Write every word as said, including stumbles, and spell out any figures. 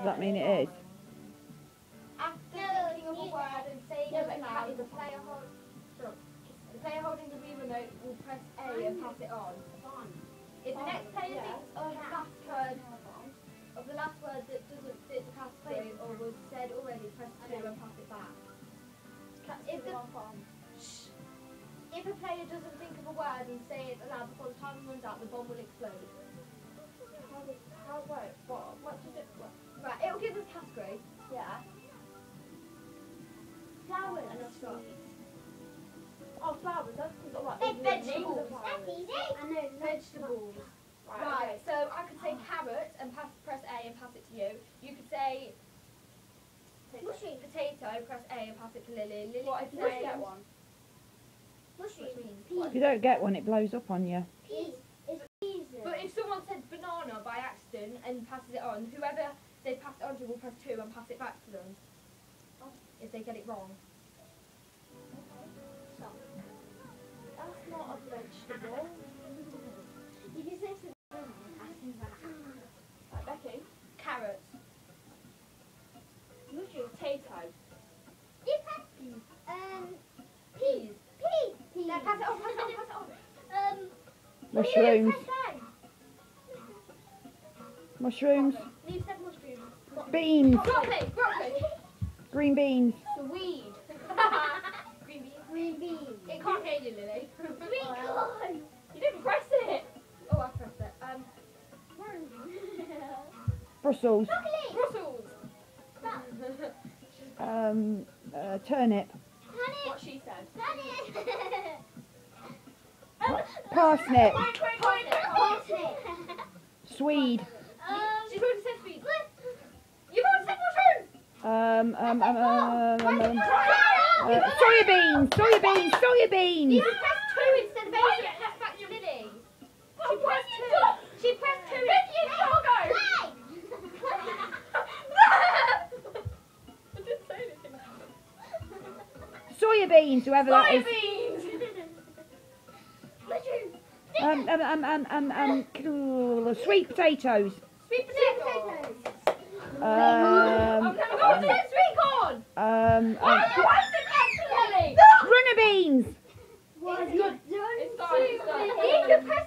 Does that mean it is? After thinking of a word and saying it aloud, the player hold, the player holding the Wii remote will press A and pass it on. If the next player thinks of the last word, of the last word that doesn't fit the category or was said already, press two and pass it back. If, the, if a player doesn't think of a word and say it aloud before the time runs out, the bomb will explode. How, how, wait, what, what does it, what? Right, it will give us category. Yeah. Flowers. And a sweet. Oh, flowers, that's because like, Big vegetables. That's easy. I know, vegetables. Right, Right, okay. so I could say carrot and pass, press A and pass it to you. You could say Mushroom. potato, press A and pass it to Lily. Lily What, could if you say get one? mushroom. If you don't get one, it blows up on you. Peas. It's peas. But if someone said banana by accident and passes it on, whoever they pass it on to will press two and pass it back to them. If they get it wrong. So, that's not a vegetable. Did you say something? Right, Becky. Carrot. Mushroom. Potato. Um, peas. Peas. Peas. No, pass it on, pass it on, pass it on. Um, Mushrooms. press Mushrooms. A. Leave said mushrooms. Beans. Broccoli, broccoli. Green beans. Swede. Green beans. Green beans. It can't hear you, Lily. Sweet corn. You didn't press it. Oh, I pressed it. Um, Brussels. Brussels. Um, uh, turnip. What she said. Pa- Parsnip. Parsnip. Swede. Um, She's already said Swede. You've already said mushrooms. Um, um, um, um, um, um, uh, soya beans. Soya beans. Soya beans. You pressed two instead of eight. That's back to Lily. She pressed two. She pressed two. I didn't say anything. Soya beans. Whoever that Soya is. beans. Um, um, um, um, um, um, um, sweet potatoes. Sweet potatoes. Um, I'm gonna go and say sweet corn. um, Why um, are you wasting that, Lily? runner beans. It's good. It's gone. It's gone. You can press